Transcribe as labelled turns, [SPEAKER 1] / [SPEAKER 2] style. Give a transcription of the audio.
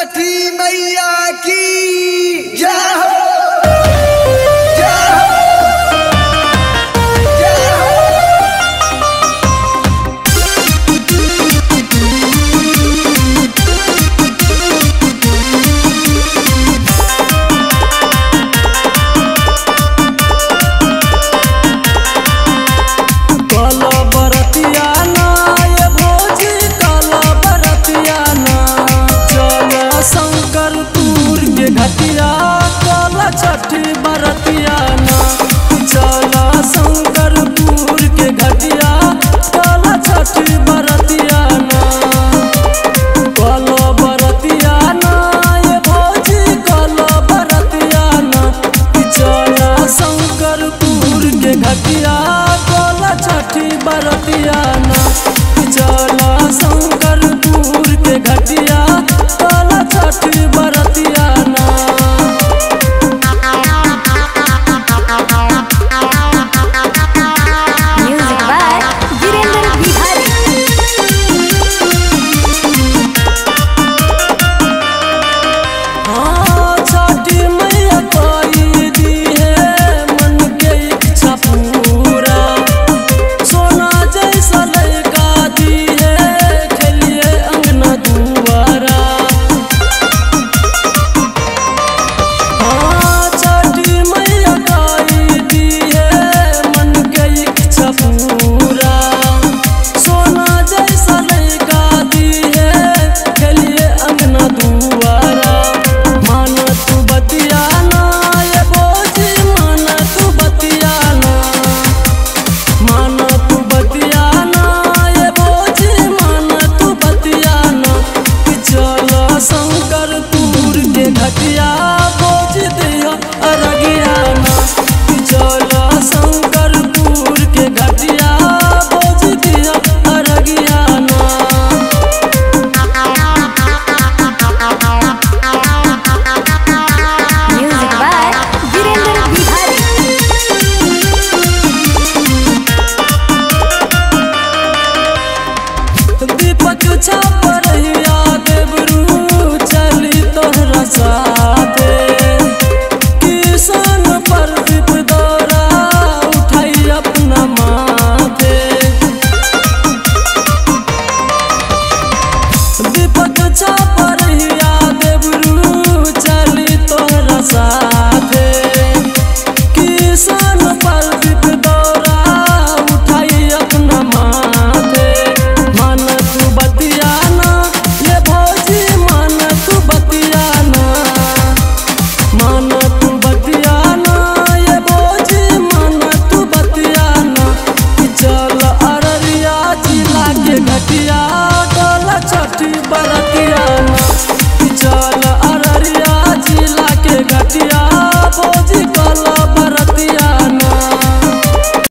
[SPEAKER 1] छठी मैया की जय हो।
[SPEAKER 2] घटिया काला छठी बरतिया ना चला शंकरपुर के घटिया काला छठी बरतिया ना काला बरतिया ना ये भौजी काला बरतिया ना चला शंकरपुर के घटिया काला छठी बरतिया ना चला शंकरपुर के घटिया काला छठी बरतिया ना।